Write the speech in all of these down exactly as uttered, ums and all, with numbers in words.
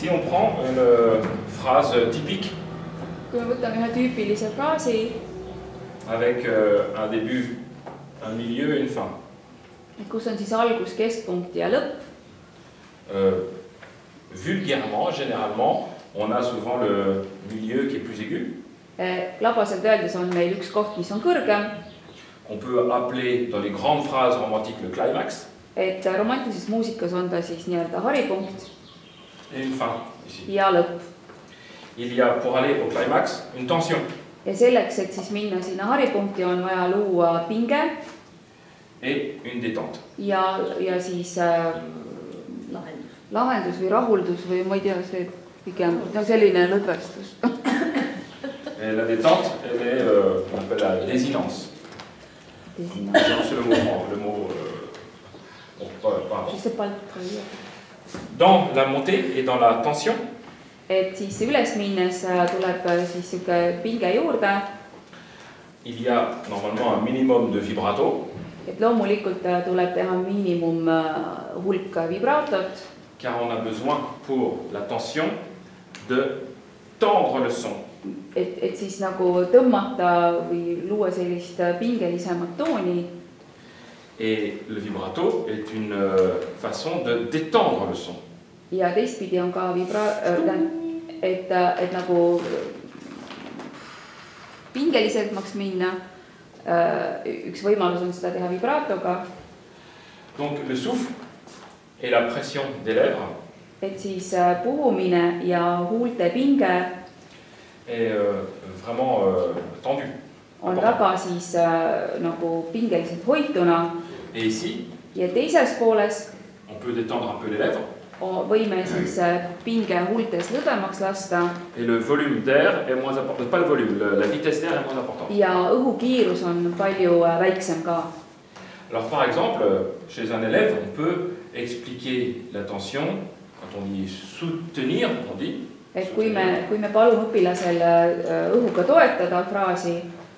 Si on prend une phrase typique kui me võtame ühe tüüpilise fraasi, avec euh, un début, un milieu et une fin. et kus on siis algus, keskpunkt ja lõpp, Euh, vulgairement, généralement, on a souvent le milieu qui est plus aigu. eh, labaselt öeldes on meil üks koht, mis on kõrgem, On peut appeler dans les grandes phrases romantiques le climax et romantilises muusikas on ta siis nii-öelda haripunkt et une fin ici. ja lõpp. Il y a pour aller au climax une tension. Ja selleks, et siis minna sinna haripunkti, on vaja luua pinge et une détente. ja, ja siis äh, lahendus või rahuldus või ma ei tea, see pigem no selline lõdvestus. Et la détente, elle est, euh, on appelle la désinence. C'est le mot, le mot euh, bon, pas, pas Je sais pas le traduire. Dans la montée et dans la tension, Et siis üles minnes tuleb siis siuke pinge juurde. Il y a normalement un minimum de vibrato. Et loomulikult tuleb teha miinimum hulk vibratot. Car on a besoin pour la tension de tendre le son. Et, et siis nagu tõmmata või luua sellist pingelisemat tooni. Et le vibrato est une façon de détendre le son. Ja teistpidi on ka vibra... Et, et nagu pingelisemaks minna. Üks võimalus on seda teha vibratoga. Donc le souffle et la pression des lèvres et siis puhumine ja huulte pinge est euh, vraiment euh, tendu. On väga siis äh, nagu pingeliselt hoituna. Et ici, ja teises pooles on peut détendre un peu les lèvres. Võime siis pinge huultes lõdvemaks lasta. Et le volume d'air est moins important, pas le volume, la vitesse d'air est moins importante. Ja õhukiirus on palju väiksem ka. Alors par exemple, chez un élève, on peut expliquer la tension, quand on dit soutenir, on dit. Et kui me, kui me palume õpilasel õhuga toetada fraasi.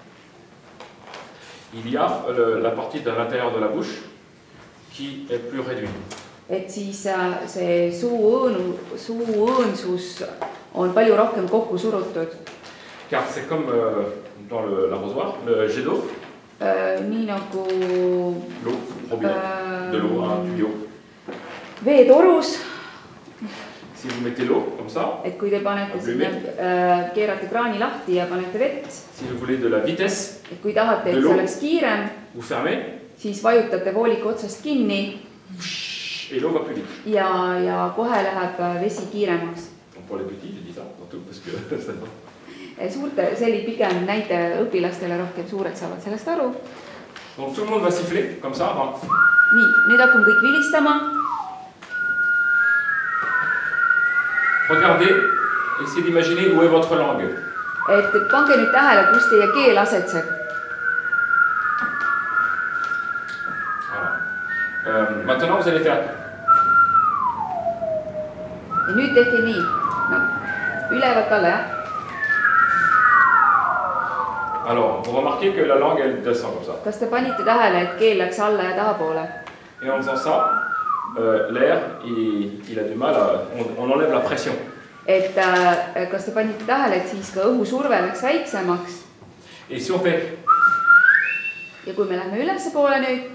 Il y a le, la partie de l'intérieur de la bouche qui est plus réduite. Et siis see suu õõnsus on palju rohkem kokku surutud. Car c'est comme euh, dans l'arrosoir, le, le jet d'eau. Euh, nii nagu l'eau, robinet, euh, de l'eau, un tuyau. Veetorus. Si vous mettez l'eau comme ça, et kui te panete sinna, äh, keerate kraani lahti ja panete vett. Si vous voulez de la vitesse, et kui tahate, et see oleks kiirem, vous fermez, siis vajutate vooliku otsast kinni. Et l'eau va plus vite. Ja, ja kohe läheb vesi kiiremaks. Pour les petits, je dis ça, surtout parce que c'est pas. Suurte, see oli pigem näide õpilastele rohkem, suured saavad sellest aru. Donc tout le monde va siffler comme ça. Avant. Nii, nüüd hakkame kõik vilistama. Regardez, essayez d'imaginer où est votre langue. Et pange nüüd tähele, kus teie keel asetseb. Voilà. Euh, maintenant, vous allez faire. Ja nüüd tehke nii. No, ülevalt alla, jah. Alors, vous remarquez que la langue, elle descend comme ça. Kas te panite tähele, et keel läks alla ja tahapoole? Et en faisant ça, euh, l'air, il, il a du mal à... On, on enlève la pression. Et äh, kas te panite tähele, et siis ka õhusurve läks väiksemaks? Et si on fait... Ja kui me lähme ülesse poole nüüd?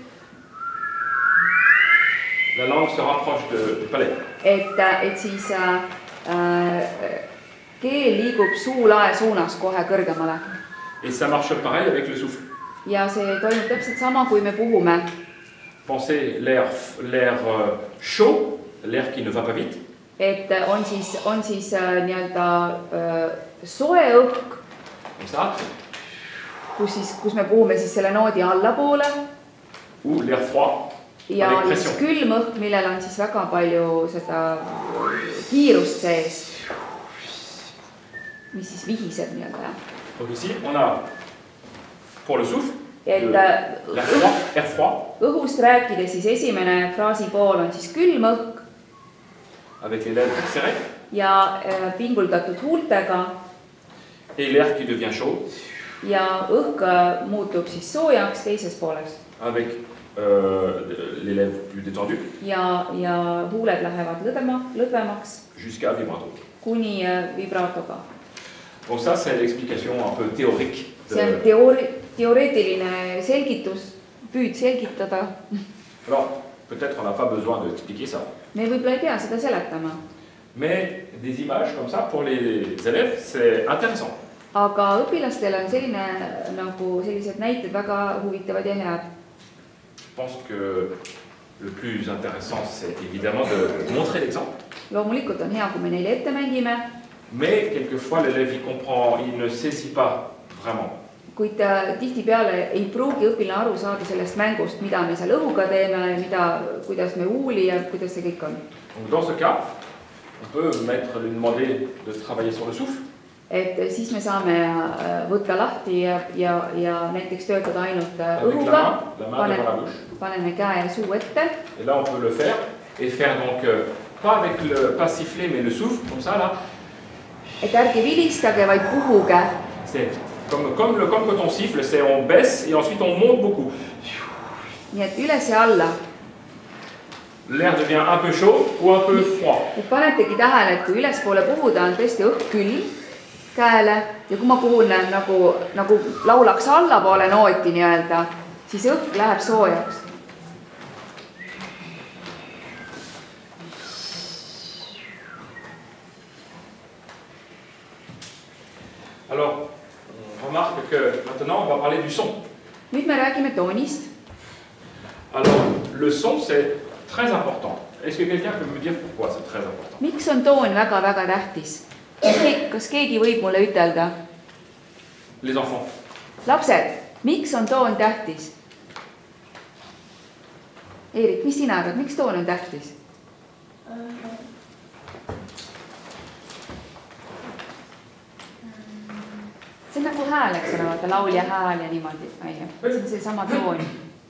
La langue se rapproche de, du palais. Et, et siis äh, keel liigub suulae suunas kohe kõrgemale. Et ça marche pareil avec le souffle. Ja see toimub täpselt sama, kui me puhume. Pensez l'air chaud, l'air qui ne va pas vite. Et on siis, on siis äh, nii-öelda äh, soe õhk, kus, siis, kus me puhume siis selle noodi allapoole. Ou l'air froid. Ja siis külm õhk, millel on siis väga palju seda kiirust sees, mis siis vihiseb nii-öelda. Donc ici, on a pour le souffle, et, le, l'air froid, air froid. Õhust rääkides siis esimene fraasi pool on siis külm õhk. Avec les lèvres serrées. Ja äh, pinguldatud huultega. Et l'air qui devient chaud. Ja õhk muutub siis soojaks teises pooles. Avec euh, les lèvres plus détendues. Ja, ja huuled lähevad lõdvema, lõdvemaks. Jusqu'à vibrato. Kuni vibratoga. Donc ça, c'est l'explication un peu théorique. De... See on teoori, teoreetiline selgitus, püüd selgitada. Alors, peut-être on n'a pas besoin d'expliquer ça. Me võib-olla ei pea seda seletama. Mais des images comme ça, pour les élèves, c'est intéressant. Aga õpilastel on selline, nagu sellised näited väga huvitavad ja head. Je pense que le plus intéressant, c'est évidemment de montrer l'exemple. Loomulikult on hea, kui me neile ette mängime. Mais quelquefois, l'élève, il comprend, il ne saisit pas vraiment. Kuid tihtipeale ei pruugi õpilane aru saada sellest mängust, mida me seal õhuga teeme, mida, kuidas me uuli ja kuidas see kõik on. Donc dans ce cas, on peut mettre, lui demander de travailler sur le souffle. Et siis me saame võtta lahti ja, ja, ja näiteks töötada ainult õhuga. Paneme, paneme käe ja suu ette. Et là, on peut le faire. Et faire donc, euh, pas avec le, pas siffler, mais le souffle, comme ça, là. Et ärge vilistage, vaid puhuge. C'est comme, comme, le, comme quand on siffle, c'est on baisse et ensuite on monte beaucoup. Nii et üles ja alla. L'air devient un peu chaud ou un peu froid. Et panetegi tähele, et kui ülespoole puhuda on tõesti õhk küll käele ja kui ma puhun nagu, nagu laulaks allapoole nooti nii-öelda, siis õhk läheb soojaks. Alors, on remarque que maintenant on va parler du son. Nüüd me räägime toonist. Alors, le son, c'est très important. Est-ce que quelqu'un peut me dire pourquoi c'est très important? Miks on toon väga-väga tähtis? Kas keegi võib mulle ütelda? Les enfants. Lapsed, miks on toon tähtis? Eerik, mis sina arvad, miks toon on tähtis? See on nagu hääl, eks ole, vaata laulja hääl ja niimoodi. See on see sama toon.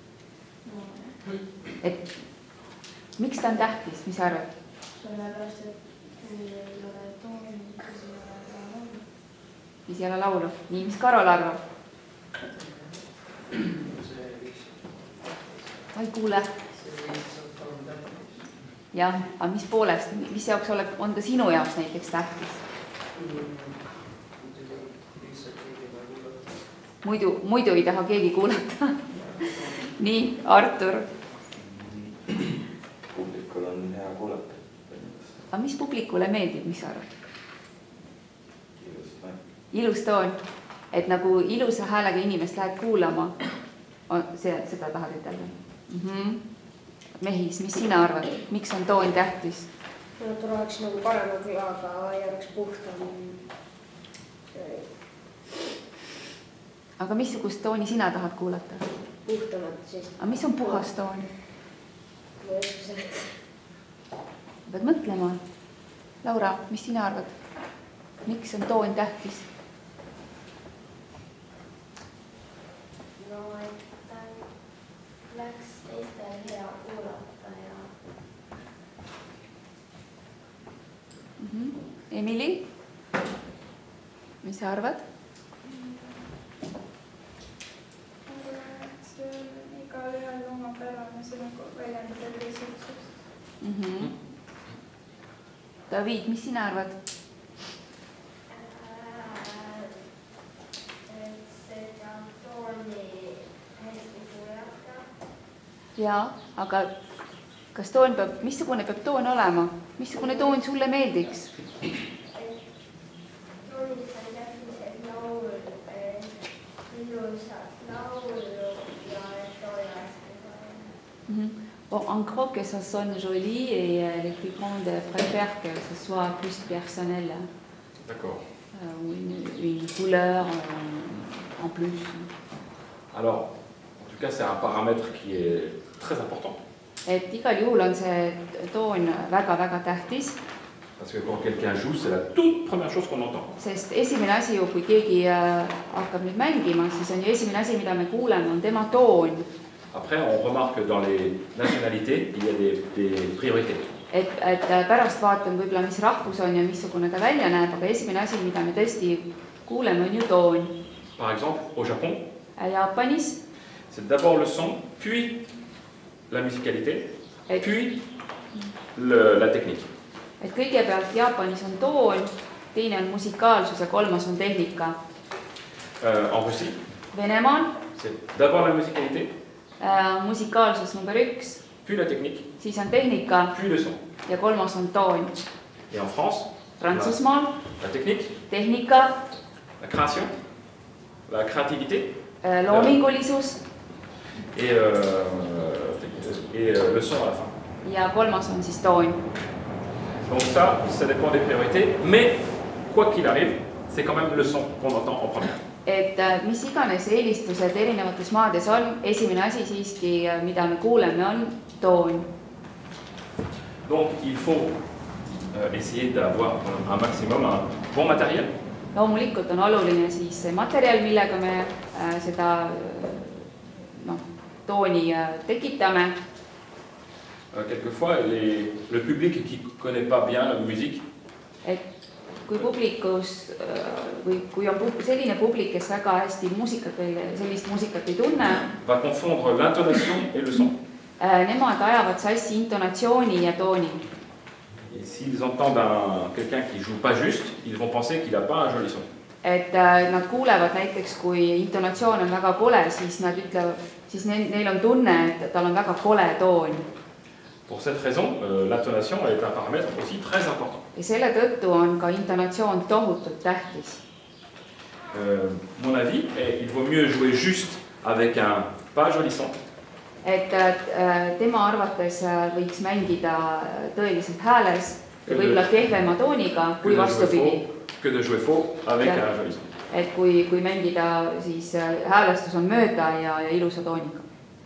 Et miks ta on tähtis, mis sa arvad? Sellepärast, et kui ei ole tooni, siis ei ole laulu. Siis ei ole laulu. Nii, mis Karol arvab? Ma ei kuule. Jah, aga mis poolest, mis jaoks on ta sinu jaoks näiteks tähtis? Muidu, muidu ei taha keegi kuulata. Nii, Artur. Publikul on hea kuulata. Aga mis publikule meeldib, mis sa arvad? Ilus toon. Ilus toon. Et nagu ilusa häälega inimest lähed kuulama. See, seda tahad ütelda. Mm-hmm. Mehis, mis sina arvad? Miks on toon tähtis? No, ta oleks nagu parema külaga ja oleks puhtam. Aga missugust tooni sina tahad kuulata? Puhtamat siis. Aga mis on puhas toon? Ma ei oska seda. Pead mõtlema. Laura, mis sina arvad? Miks on toon tähtis? No, et ta läks teistel hea kuulata ja... Mm-hmm. Emily? Mis sa arvad? Igal ühel oma pärane sinuga väljendada teiselsust. Mm-hmm. David, mis sina arvad? Et seda tooni hästi kuulata. Jaa, aga kas toon peab, missugune peab toon olema? Missugune toon sulle meeldiks? Toonis on täpselt laul, ilusa laulu ja toon hästi. Bon, en gros que ça sonne joli et euh, les plus grandes préfèrent que ce soit plus personnel. D'accord. Euh, ou une, une couleur euh, en plus. Alors, en tout cas, c'est un paramètre qui est très important. Et igal juhul on see toon väga-väga tähtis. Parce que quand quelqu'un joue, c'est la toute première chose qu'on entend. Sest esimene asi ju, kui keegi äh, hakkab nüüd mängima, siis on ju esimene asi, mida me kuuleme, on tema toon. Après, on remarque que dans les nationalités, il y a des, des priorités. Et, et pärast vaatan võib-olla, mis rahvus on ja missugune ta välja näeb, aga esimene asi, mida me tõesti kuuleme, on ju toon. Par exemple, au Japon, Jaapanis c'est d'abord le son, puis la musicalité, Et- puis le, la technique. et kõigepealt Jaapanis on toon, teine on musikaalsus ja kolmas on tehnika. Euh, en Russie, Venemaal c'est d'abord la musicalité, äh, musikaalsus number üks, puis la technique, siis on tehnika puis le son. ja kolmas on toon. Et en France, Prantsusmaal la technique, tehnika, la création, la créativité äh, loomingulisus et, euh, et euh, le son à la fin. ja kolmas on siis toon. Donc ça, ça dépend des priorités, mais quoi qu'il arrive, c'est quand même le son qu'on entend en première. Et äh, mis iganes eelistused erinevates maades on, esimene asi siiski, mida me kuuleme, on toon. Donc il faut euh, essayer d'avoir un maximum un bon matériel. Loomulikult on oluline siis see materjal, millega me äh, seda äh, no, tooni äh, tekitame. Euh, quelquefois, les, le public qui ne connaît pas bien la musique, Et kui publikus äh, või kui on pu- selline publik, kes väga hästi muusikat või sellist muusikat ei tunne, va confondre l'intonation et le son. äh, nemad ajavad sassi intonatsiooni ja tooni. Et s'ils entendent un- quelqu'un qui joue pas juste, ils vont penser qu'il n'a pas un joli son. Et äh, nad kuulevad näiteks, kui intonatsioon on väga kole, siis nad ütlevad, siis neil, neil on tunne, et tal on väga kole toon. Pour cette raison, euh, l'intonation est un paramètre aussi très important. Ja selle tõttu on ka intonatsioon tohutult tähtis. Euh, mon avis est il vaut mieux jouer juste avec un pas joli son Et äh, tema arvates äh, võiks mängida tõeliselt hääles ja võib-olla kehvema tooniga kui que de, jouer vastupidi. faux, que de jouer faux avec Ja. un joli son. Et kui, kui mängida, siis äh, häälestus on mööda ja, ja ilusa tooniga.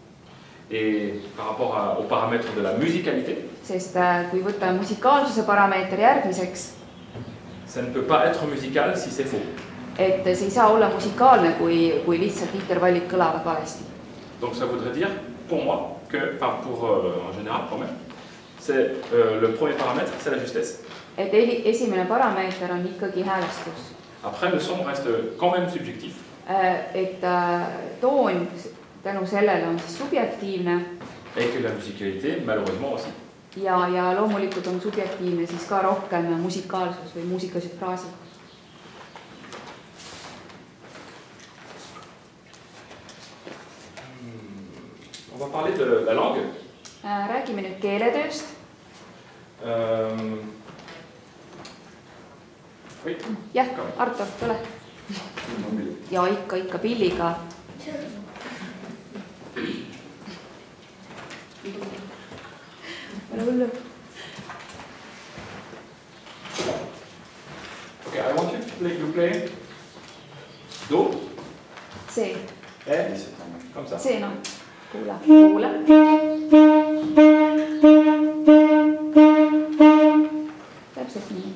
Et par rapport à- aux paramètres de la musicalité, Sest äh, kui võtta musikaalsuse parameeter järgmiseks, ça ne peut pas être musical si c'est faux. et see ei saa olla musikaalne, kui, kui lihtsalt intervallid kõlavad valesti. Donc ça voudrait dire, pour moi, que, enfin pour euh, en général quand même, c'est euh, le premier paramètre, c'est la justesse. Et eli- esimene parameeter on ikkagi häälestus. Après, le son reste quand même subjectif. Äh, Et äh, toon tänu sellele on siis subjektiivne Et que la musicalité, malheureusement aussi. ja, ja loomulikult on subjektiivne siis ka rohkem musikaalsus või muusikalised fraasid. On va parler de la langue. Äh, Räägime nüüd keeletööst. Euh, Oui, Jah, Arto, tule. Ja ikka, ikka pilliga. Ole hullu. ok, I want you to play, you play Do, See, E, comme ça. see no. Kuula, kuula. Täpselt nii.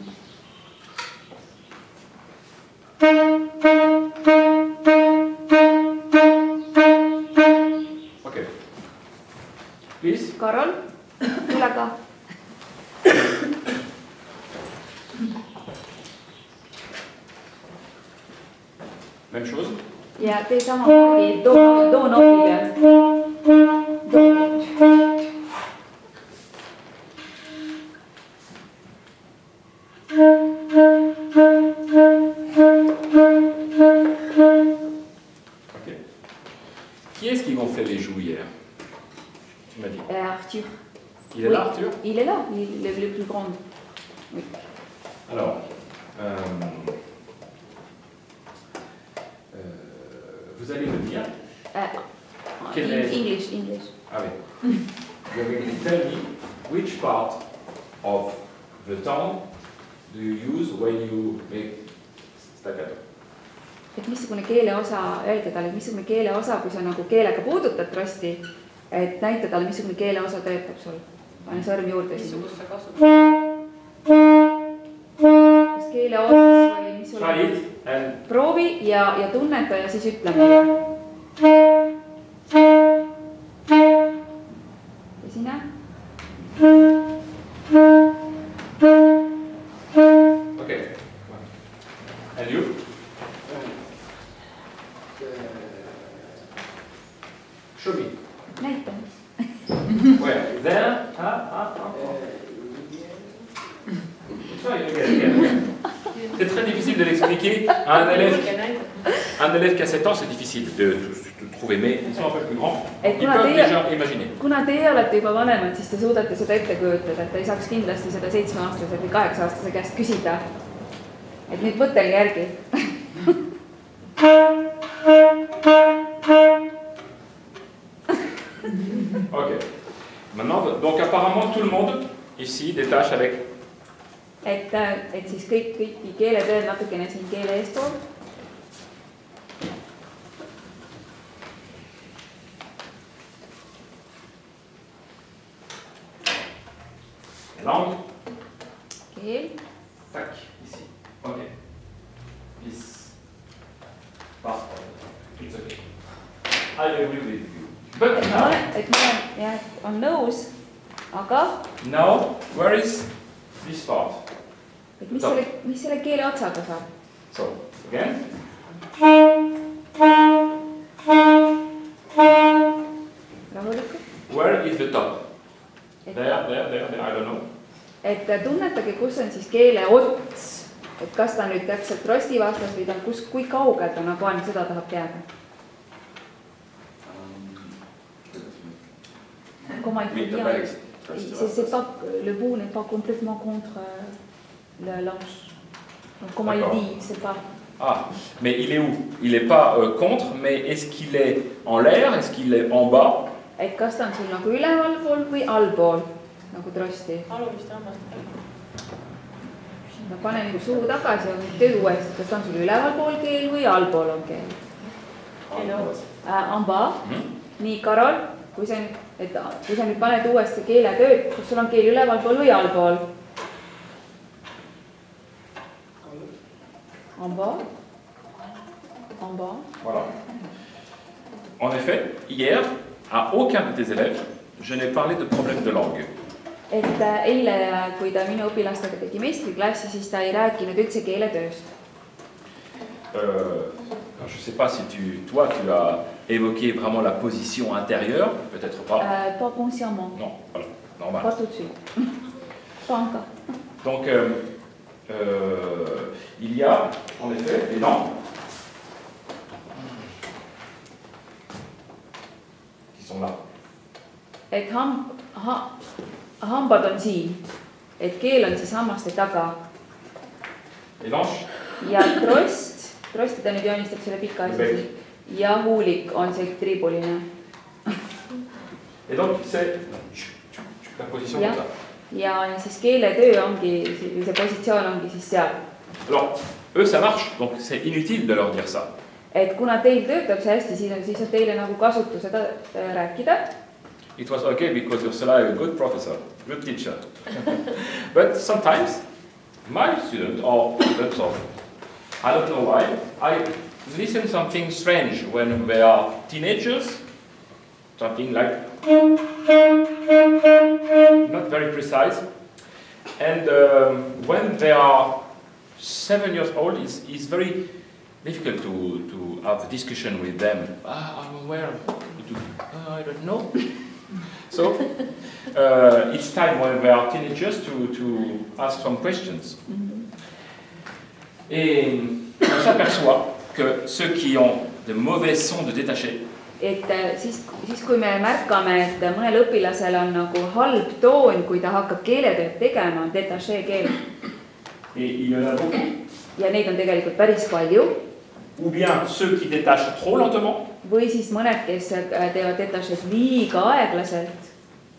Ok. Please. Karol, tule ka. Même chose. Ja tee samamoodi do, do nopi peal. Do. Ok. Qui est-ce qui gonflait les joues hier? Tu m'as dit. Euh, Arthur. Il est Oui. là, Arthur? Il est là, il est le plus grand. Oui. Alors, euh, euh, vous allez me dire, Euh, Quel in- est- English, English. ah oui, you're going to tell me which part of the tongue do you use when you make staccato? Et missugune keeleosa, öelge talle, et missugune keeleosa, kui sa nagu keelega puudutad rosti, et näita talle, missugune keeleosa töötab sul. Pane sõrm juurde sinna. Missugust sa kasutad? Kas keeleotsas või mis sul Try on? it and Proovi ja, ja tunneta ja siis ütle meile. Ja sina? okay. And you? Show me. Näita. Where? There? Ah, ah, ah. Try again, again, again. C'est très difficile de l'expliquer à un élève, un élève qui a sept ans, c'est difficile de, de, de trouver, mais ils sont un peu plus grands. Ils peuvent teie, déjà imaginer. Kuna teie olete juba vanemad, siis te suudate seda ette kujutada, et ta ei saaks kindlasti seda seitsmeaastase või kaheksa-aastase käest küsida. Et nüüd mõtelge järgi. Ok. Maintenant, donc apparemment tout le monde ici détache avec. Et, et siis kõik, kõiki keeletööd natukene siin keele eest toob. Langue. Keel. Tac, ici. Ok. Peace. Parfait. It's okay. I agree with you. But now. Et ma olen, jah, on nõus, aga. Now, where is this part? Et mis selle, mis selle keele otsaga saab? So, again. Rahulikult. Where is the top? There, there, there, there, I don't know. Et tunnetage, kus on siis keele ots. Et kas ta nüüd täpselt rosti vastas või ta on kus, kui kaugel ta nagu on, seda tahab teada. Comment il faut dire? C'est pas, le bout n'est pas complètement contre le l'ange. Donc comment il dit, c'est pas. Ah, mais il est où? Il n'est pas euh, contre, mais est-ce qu'il est en l'air? Est-ce qu'il est en bas? Et kas ta on sul nagu üleval pool või allpool, nagu trosti? Alumiste hammaste. Ma pane nagu suu tagasi ja teed uuesti, kas ta on sul üleval pool keel või allpool on keel? En bas. Nii, Karol, kui sa nüüd, et, kui sa nüüd paned uuesti keele tööd, kus sul on keel üleval pool või allpool? En bas. En bas. Voilà. En effet, hier, à aucun de tes élèves, je n'ai parlé de problème de langue. Et eile, kui ta minu õpilastega tegi meistriklassi, siis ta ei rääkinud üldse keeletööst. Euh, je ne sais pas si tu, toi, tu as évoqué vraiment la position intérieure, peut-être pas. Euh, pas consciemment. Non, voilà, normal. Pas tout de suite. Pas encore. Donc, euh, euh, il y a, en effet, les dents qui sont là. Et ham, ha, hambad on siin, et keel on siis hammaste taga. Les langes. Ja trost, trosti ta nüüd joonistab selle pika asja. Ja huulik on see triibuline. Et donc, c'est la position ja. comme ça. Ja, ja siis keeletöö ongi, see positsioon ongi siis seal. Alors, eux, ça marche, donc c'est inutile de leur dire ça. Et kuna teil töötab see hästi, siis on, siis on teile nagu kasutu seda rääkida. It was okay because Ursula is a good professor, good teacher. But sometimes, my student or students, or I don't know why, I listen something strange when they are teenagers, something like not very precise. And um, when they are seven years old, it's, it's very difficult to, to have a discussion with them. Ah, I'm aware. Uh, I don't know. So uh, it's time when they are teenagers to, to ask some questions. Mm-hmm. Et on s'aperçoit que ceux qui ont de mauvais sons de détaché. Et siis, siis kui me märkame, et mõnel õpilasel on nagu halb toon, kui ta hakkab keeletööd tegema, on détaché keel. Ja neid on tegelikult päris palju. Ou bien ceux qui détachent trop lentement. Või siis mõned, kes teevad détachéd liiga aeglaselt.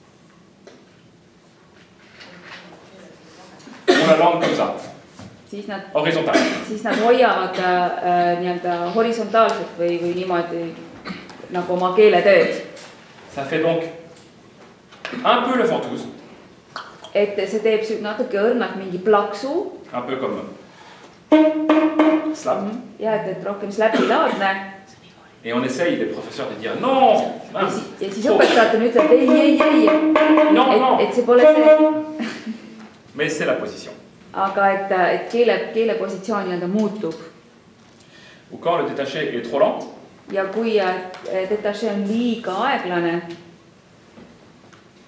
On la langue comme ça. Siis nad, horisontal. Siis nad hoiavad äh, nii-öelda horisontaalselt või, või niimoodi nagu oma keeletööd. Ça fait donc un peu le ventouse. Et see teeb natuke õrnalt mingi plaksu. Un peu comme slap. Mm-hmm. Ja, et, et rohkem slapilaadne. Et on essaye, les professeurs, de dire non. Ja siis, ja siis õpetajad ütleb ei, ei, ei. Non, et, non. Et see pole see. Mais c'est la position. Aga et, et keele, keele positsioon nii-öelda muutub. Ou quand le détaché est trop lent. Ja kui détaché on liiga aeglane.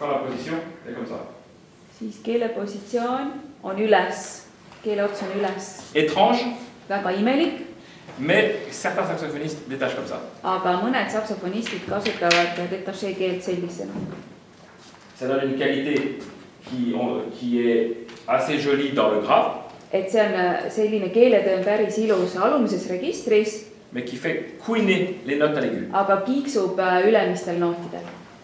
Quand la position est comme ça. Siis keele positsioon on üles. Keele ots on üles. Étrange. Väga imelik. Mais certains saxophonistes détachent comme ça. Aga mõned saksofonistid kasutavad détaché keelt sellisena. Ça donne une qualité qui, on, qui est assez jolie dans le grave. Et see on selline keeletöö on päris ilus alumises registris. Mais qui fait couiner les notes à l'aigu. Aga kiiksub ülemistel nootidel.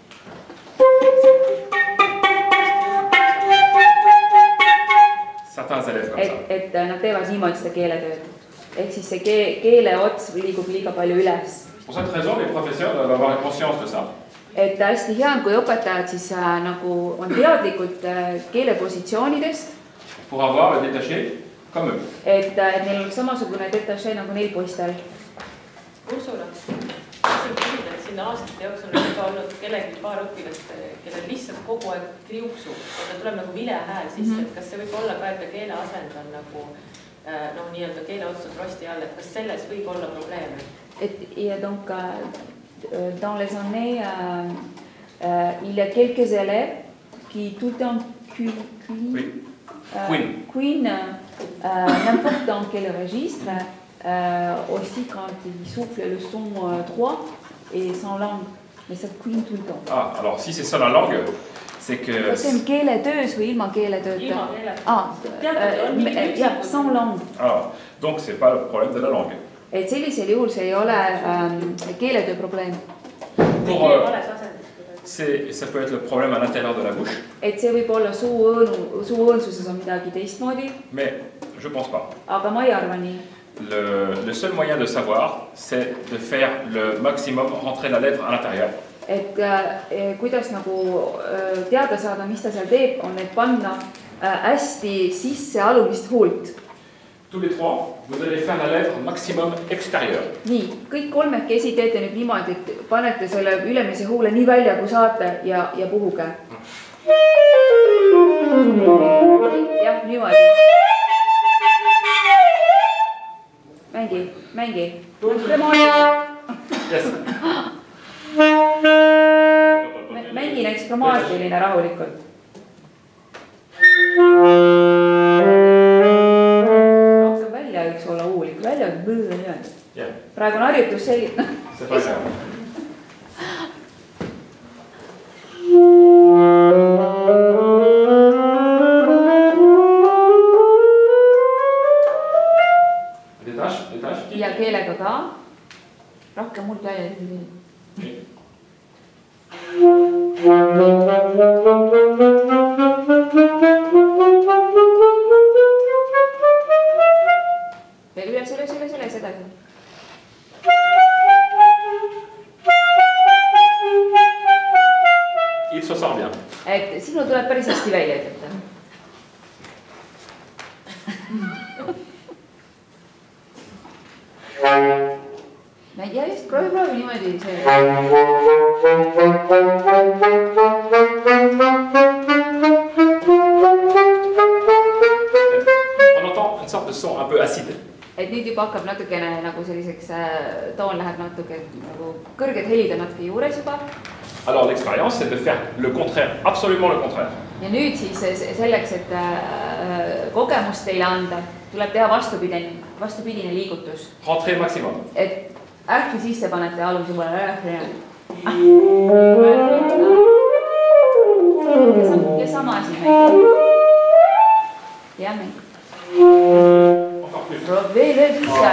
Certains élèves comme et, ça. et nad teevad niimoodi seda keeletööd. Ehk siis see kee, keele ots liigub liiga palju üles. Pour cette raison, les professeurs doivent avoir conscience de ça. Et hästi hea on, kui õpetajad siis äh, nagu on teadlikud äh, keelepositsioonidest. Pour avoir le détaché comme eux. Et, et neil oleks samasugune détaché nagu neil poistel. Ursula, tahtsin küsida, et sinna aastate jooksul on juba olnud kellegi paar õpilast, kellel lihtsalt kogu aeg kriuksub ja ta tuleb nagu vilehääl sisse, mm -hmm. et kas see võib olla ka, et keele asend on nagu noh, nii-öelda keele otsad rosti all, et kas selles võib olla probleeme? Et, et donc, euh, dans les années, euh, euh, il y a quelques élèves qui tout le temps queen, oui. euh, queen. queen euh, n'importe dans quel registre, euh, aussi quand il souffle le son euh, droit et sans langue, mais ça queen tout le temps. Ah, alors si c'est ça la langue, c'est que... C'est une keeletöös või ilma keeletööta? Ilma keeletööta. Ah, euh, jah, sans langue. Alors, donc c'est pas le problème de la langue. Et sellisel juhul see ei ole ähm, keeletöö probleem. Pour, euh, c'est, ça peut être le problème à l'intérieur de la bouche. Et see võib olla suu õõnu, suu õõnsuses on midagi teistmoodi. Mais je pense pas. Aga ma ei arva nii. Le, le seul moyen de savoir, c'est de faire le maximum rentrer la lèvre à l'intérieur. Et äh, kuidas nagu äh, teada saada, mis ta seal teeb, on need panna äh, hästi sisse alumist huult. Tous les trois, vous allez faire la lèvre maximum extérieure. Nii, kõik kolmekesi teete nüüd niimoodi, et panete selle ülemise huule nii välja, kui saate ja, ja puhuge. Jah, niimoodi. Mängi, mängi. Yes. Mängi näiteks kromaatiline rahulikult. Rohkem välja üks olla huulik. Välja on põõda niimoodi. Yeah. Praegu on harjutus selline. C'est pas grave. Détache, détache. Ja keelega ka. Rohkem mult välja. Veel üles, üles, üles, üles edasi. Il se sort bien. Et sinu tuleb päris hästi välja ütelda. Ja just proovi, proovi niimoodi see. On entend une sorte de son un peu acide. Et nüüd juba hakkab natukene nagu selliseks toon läheb natuke nagu kõrged helid on natuke juures juba. Alors l'expérience c'est de faire le contraire, absolument le contraire. Ja nüüd siis selleks, et kogemust teile anda, tuleb teha vastupidine, vastupidine liigutus. Rentrer maximum. Et ähki sisse panete alumise poole ähki. Ja sama asi mängib. Ja mängib. Veel, veel sisse.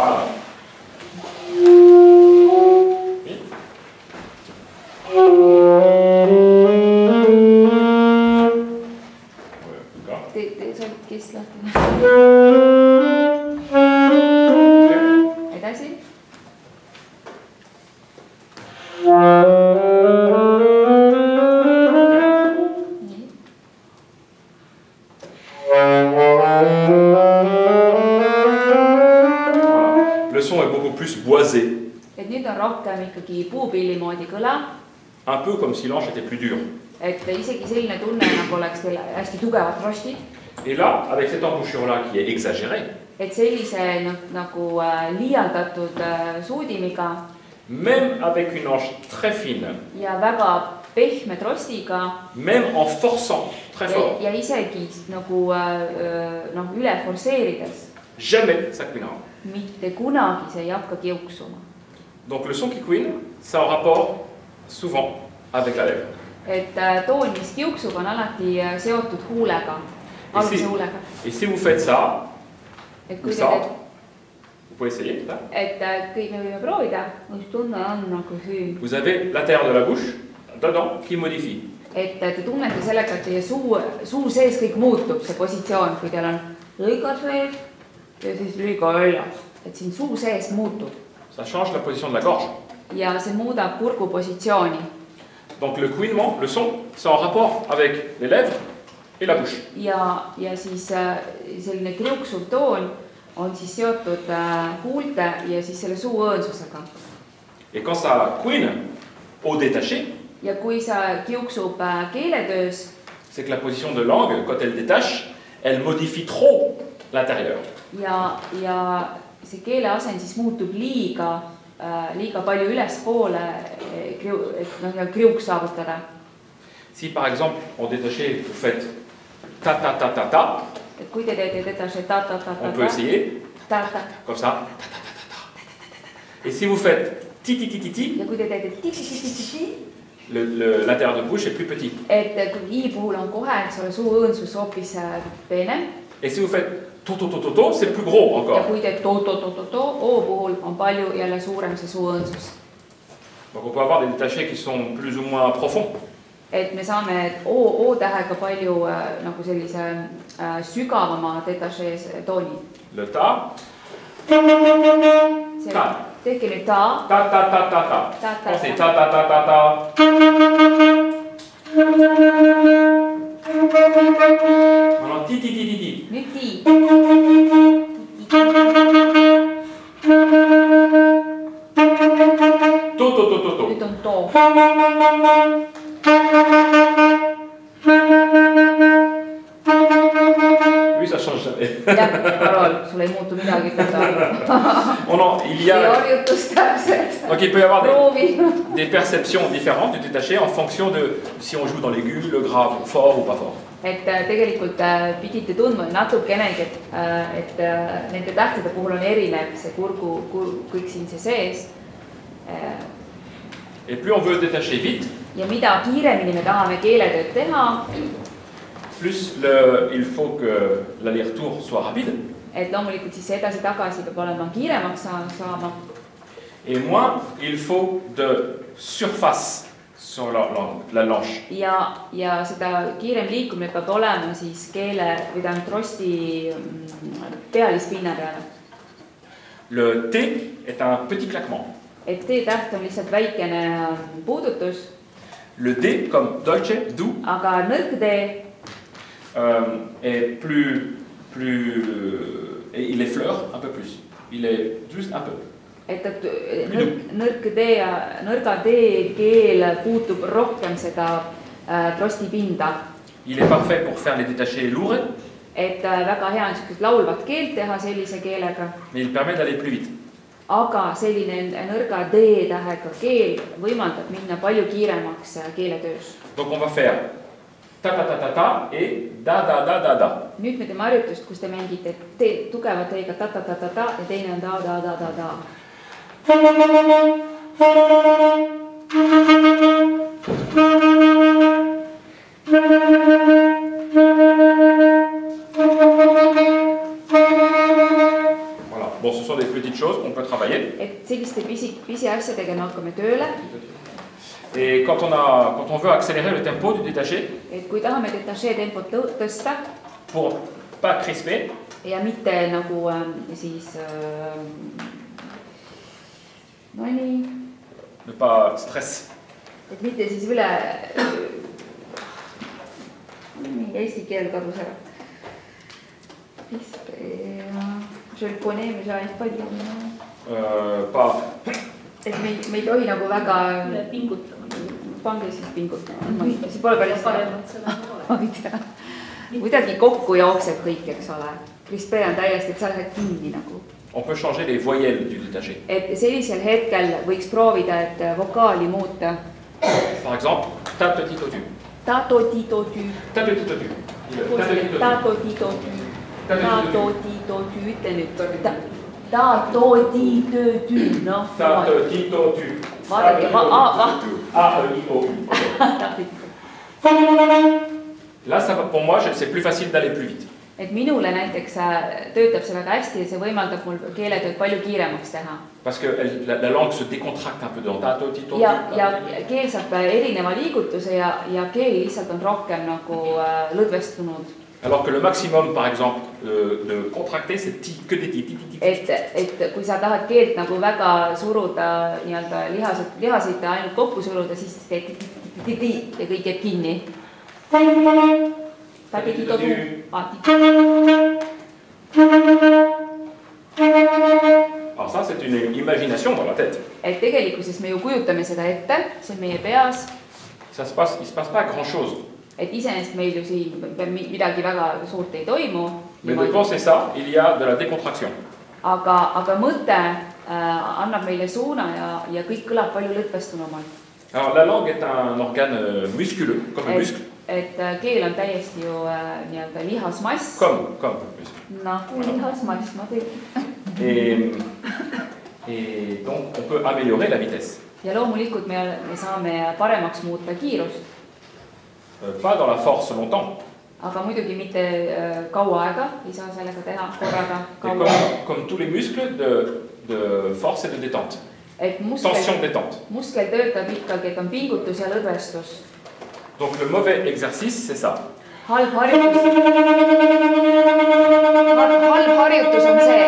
Tee sa kes lahti. Edasi. Le son est beaucoup plus boisé. Et nüüd on rohkem ikkagi puupilli moodi kõla. Un peu comme si l'ange était plus dur. Et isegi selline tunne nagu oleks teil hästi tugevat rostid. Et là, avec cette embouchure-là qui est exagérée, et sellise nagu liialdatud suudimiga, même avec une ange très fine, ja väga pehme trostiga même en forçant très ja, fort. ja isegi nagu äh, noh, üle forsseerides. Jamais ça couinera. Mitte kunagi see ei hakka kiuksuma. Donc le son qui couine, c'est en rapport souvent avec la lèvre. Et äh, toon, mis kiuksub, on alati äh, seotud huulega, aluse huulega. Et si vous faites ça, Et ou kui ça, te teed, vous pouvez essayer. Là. et äh, kõik me võime proovida, mis tunne on nagu siin. Vous avez l'intérieur de la bouche, dedans, qui modifie. Et te tunnete sellega, et teie suu, suu sees kõik muutub, see positsioon, kui teil on lõigas vees ja siis lühiga väljas. Et siin suu sees muutub. Ça change la position de la gorge. Ja see muudab kurgu positsiooni. Donc le couinement, le son, c'est en rapport avec les lèvres et la bouche. Ja, ja siis selline kriuksuv toon on siis seotud huulte ja siis selle suu õõnsusega. Et quand ça couine au détaché, ja kui sa kiuksub keeletöös, c'est que la position de langue, quand elle détache, elle modifie trop l'intérieur. Ja, ja see keeleasend siis muutub liiga, liiga palju ülespoole, et noh, kriuks saavutada. Si par exemple, en détaché, vous faites ta ta ta ta ta, Et kui te teete détaché ta ta ta ta, on peut essayer, ta ta, comme ça. Et si vous faites ti ti ti ti ti, ja kui te teete ti ti ti ti ti ti, l'intérieur de bouche est plus petit. et kui i puhul on kohe, eks ole, suu õõnsus hoopis peenem. Et si vous faites to to to to to, c'est plus gros Ja encore. kui teed to to to to to, o puhul on palju jälle suurem see suu õõnsus. Donc on peut avoir des détachés qui sont plus ou moins profonds. Et me saame o, o tähega palju äh, nagu sellise äh, sügavama détaché tooni. Le ta, See, Ta. tehke nüüd ta, ta ta ta ta ta. Ta, ta, Quand c'est ta. ta ta ta ta ta. Maintenant ti ti ti ti ti. nüüd ti. To to to to to. Nüüd on to. Lui ça change jamais. Jah, Karol, sul ei muutu midagi ütelda. On en, il y Ja a harjutus täpselt. donc il peut y avoir des, Proovi. des perceptions différentes du détaché en fonction de si on joue dans l'aigu, le grave, fort ou pas fort. Et tegelikult äh, pidite tundma natukenegi, et, äh, et äh, nende tähtede puhul on erinev see kurgu, kur, kõik siin see sees. Äh, Et plus on veut détacher vite, ja mida kiiremini me tahame keeletööd teha, plus le, il faut que l'aller-retour soit rapide. et loomulikult siis see edasi-tagasi peab olema kiiremaks saama. Et moins il faut de surface sur la, la, la lanche. Ja, ja seda kiirem liikumine peab olema siis keele või tähendab trosti pealispinna peale. Le T est un petit claquement. Et T-täht on lihtsalt väikene puudutus, Le D, comme dolce, doux, aga nõrk D euh, est plus, plus, et il effleure un peu plus. Il est juste un peu. et, et nõrk, nõrk D ja nõrga D keel puutub rohkem seda äh, trostipinda. Il est parfait pour faire les détachés lourds, Et äh, väga hea on niisugust laulvat keelt teha sellise keelega, mais il permet d'aller plus vite. aga selline nõrga D tähega keel võimaldab minna palju kiiremaks keeletöös. Donc on va faire ta ta ta ta ta et da da da da da. Nüüd me teeme harjutust, kus te mängite te, tugeva T-ga ta ta ta ta ta ja teine on da da da da da. Voilà. Bon, ce sont des petites choses qu'on peut travailler. Et selliste pisi, pisiasjadega me hakkame tööle. Et quand on, a, quand on veut accélérer le tempo du détaché, Et kui tahame détaché tempot tõ- tõsta pour pas crisper, ja mitte nagu äh, siis äh, no nii, ne pas stress. et mitte siis üle nii, eesti keel kadus ära. Je le connais, mais j'arrive pas à dire. Euh, pas... Et me, me ei tohi nagu väga pingutama. pange siis pingutama. See pole päris paremat seda ma ei tea. Kuidagi kokku jookseb kõik, eks ole. Crispé on täiesti, et sa lähed kinni nagu. On peut changer les voyelles du détaché. Et sellisel hetkel võiks proovida, et vokaali muuta. Par exemple, ta-to-ti-to-tu. Ta-to-ti-to-tü. Ta-to-ti-to-tu. Ta-to-ti-to-tu. Ta-to-ti-to-tü. Ta-to-ti-to-tü, ütle nüüd. Ta-to-ti-to-tü, noh. Ta-to-ti-to-tu. Vaadake, A-E-I-O-U. Là, ça, pour moi, c'est plus facile d'aller plus vite. Et minule näiteks töötab see väga hästi ja see võimaldab mul keeletööd palju kiiremaks teha. Parce que elle, la, la langue se décontracte un peu dans ta-to-ti-to-tu. Ja, ja keel saab erineva liigutuse ja, ja keel lihtsalt on rohkem nagu lõdvestunud. Alors que le maximum, par exemple, de, de contracter, c'est ti, que des ti, ti, ti, ti. Et, et kui sa tahad keelt nagu väga suruda, nii-öelda lihased, lihasid ainult kokku suruda, siis teed ti, ti, ti, ti ja kõik jääb kinni. Alors ça, c'est une imagination dans la tête. Et tegelikkuses me ju kujutame seda ette, see on meie peas. Ça se passe, il se passe pas grand-chose. Et iseenesest meil ju siin midagi väga suurt ei toimu. Mais de penser ça, il y a de la décontraction. Aga, aga mõte äh, annab meile suuna ja, ja kõik kõlab palju lõdvestunumalt. Alors la langue est un organe musculeux, comme un muscle. Et keel on täiesti ju äh, nii-öelda lihasmass. Comme, comme un muscle. Nagu lihasmass, ma tegin. Et, et donc on peut améliorer la vitesse. Ja loomulikult me, me saame paremaks muuta kiirust. Euh, pas dans la force longtemps. Aga muidugi mitte äh, kaua aega, ei saa sellega teha korraga kaua. Comme, comme tous les muscles de, de force et de détente. Et muskel, tension détente. Muskel töötab ikkagi, et on pingutus ja lõdvestus. Donc le mauvais exercice, c'est ça. Halb harjutus. Halb harjutus on see.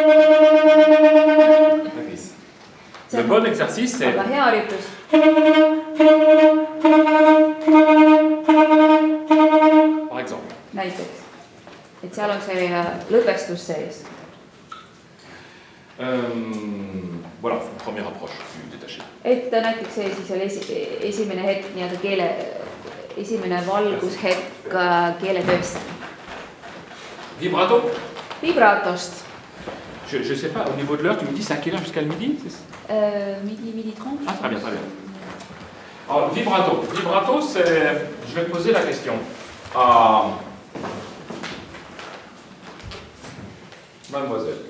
Le bon exercice, c'est... Aga hea harjutus. Par exemple. Näiteks. Et seal on see lõdvestus sees. Euh, voilà, une première approche du détaché. Et näiteks see siis oli esi, esimene hetk nii-öelda keele, esimene valgushetk keeletöösse. Vibrato? Vibratost. Je ne sais pas, au niveau de l'heure, tu me dis c'est à quelle heure jusqu'à le midi? euh, Midi, midi trente. Ah, très bien, très bien. Alors, vibrato. Vibrato, c'est... Je vais poser la question à mademoiselle.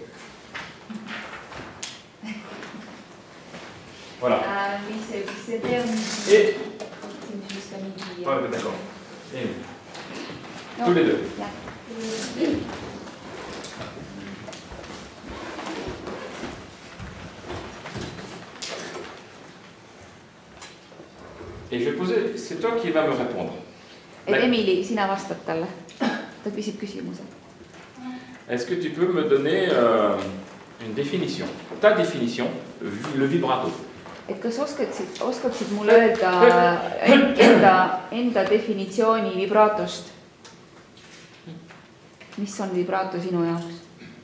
Voilà. Ah oui, c'est vers midi. Et... C'est jusqu'à midi. Ouais, d'accord. Et... Tous les deux. Yeah. Et je vais poser, c'est toi qui vas me répondre. Et Emily, sina vastad talle. Ta küsib küsimuse. Est-ce que tu peux me donner euh, une définition? Ta définition, le vibrato. Et kas oskaksid, oskaksid mulle öelda enda, enda definitsiooni vibratost? Mis on vibrato sinu jaoks?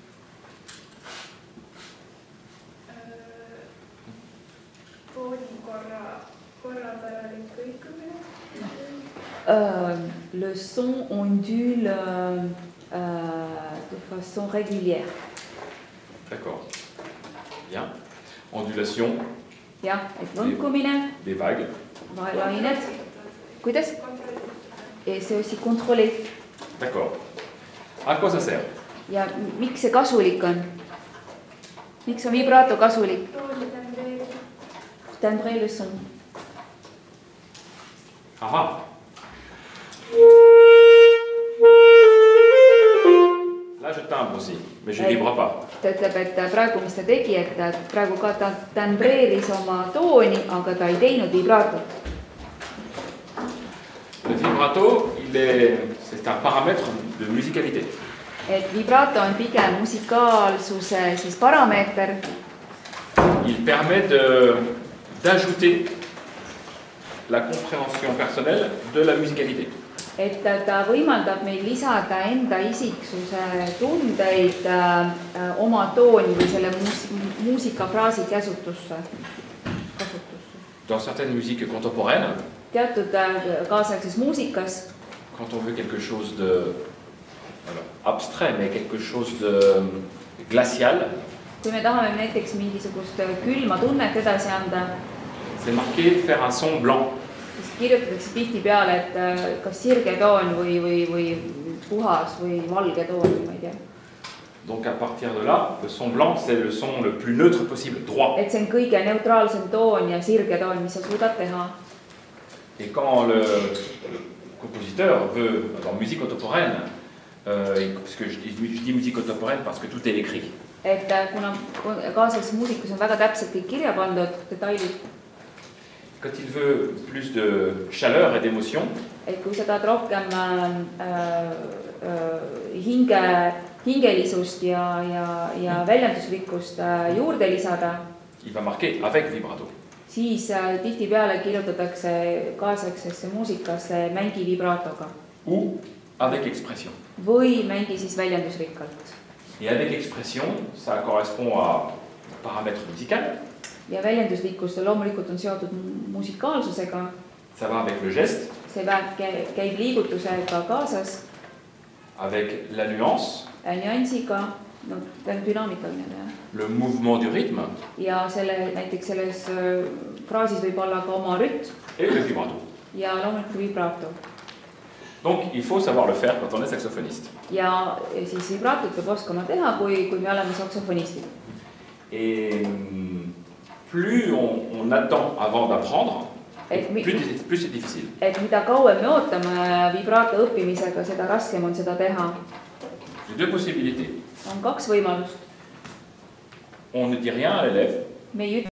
Tooni korra, korrapäralik kõikumine. Euh, le son ondule euh, de façon régulière. D'accord. Bien. Ondulation. Jah, et lõnkumine. Des vagues. Lained. Kuidas? Et c'est aussi contrôlé. D'accord. À quoi ça sert? Ja miks see kasulik on? Miks on vibrato kasulik? Tooni tambreeri. Tambrer le son. Aha. Là, je timbre aussi, mais je ne vibre pas. Ta ütleb, et praegu, mis ta tegi, et praegu ka ta tambreeris oma tooni, aga ta ei teinud vibratot. Le vibrato, c'est un paramètre de musicalité. Et vibrato on pigem musikaalsuse siis parameeter. Il permet d'ajouter la compréhension personnelle de la musicalité. Et ta võimaldab meil lisada enda isiksuse tundeid äh, oma tooni või selle muus muusikafraasi käsutusse. Kasutusse. Dans certaines musiques contemporaines, teatud äh, kaasaegses muusikas, quand on veut quelque chose de voilà, abstrait, mais quelque chose de glacial, kui me tahame näiteks mingisugust külma tunnet edasi anda, c'est marqué faire un son blanc. Sest kirjutatakse tihtipeale, et kas sirge toon või, või, või puhas või valge toon, ma ei tea. Donc à partir de là, le son blanc, c'est le son le plus neutre possible, droit. Et see on kõige neutraalsem toon ja sirge toon, mis sa suudad teha. Et quand le, le compositeur veut, dans musique contemporaine, euh, parce que je, je dis musique contemporaine parce que tout est écrit. Et kuna kaasaegses muusikus on väga täpselt kõik kirja pandud, detailid. Quand il veut plus de chaleur et d'émotion, et kui sa tahad rohkem äh, äh, hinge, hingelisust ja, ja, ja väljendusrikkust äh, juurde lisada, il va marquer avec vibrato. Siis äh, tihtipeale kirjutatakse kaasaegsesse muusikasse mängi vibratoga. Ou avec expression. Või mängi siis väljendusrikkalt. Et avec expression, ça correspond à paramètre musical. Ja väljenduslikkus loomulikult on seotud musikaalsusega. Ça va avec le geste. See käib liigutusega kaasas. Avec la nuance. Nüansiga, no, dünaamikaline. Le mouvement du rythme. Ja selle, näiteks selles fraasis võib olla ka oma rütm. Et le vibrato. Ja loomulikult vibrato. Donc il faut savoir le faire quand on est saxophoniste. Ja siis vibratot peab oskama teha, kui, kui me oleme saksofonistid. Et plus on, on attend avant d'apprendre, plus, plus c'est difficile. Et mida kauem me ootame vibrato õppimisega, seda raskem on seda teha. Deux possibilités. On kaks võimalust. On ne dit rien à l'élève. Me ei ütle